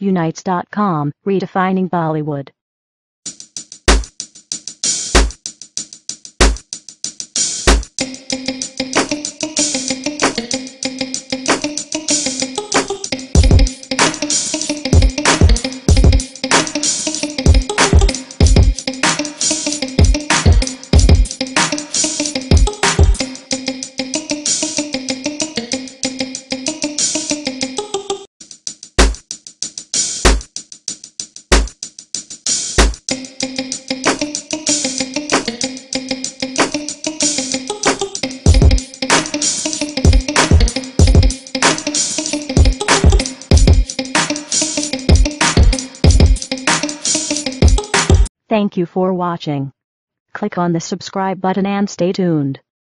Unites.com, redefining Bollywood. Thank you for watching. Click on the subscribe button and stay tuned.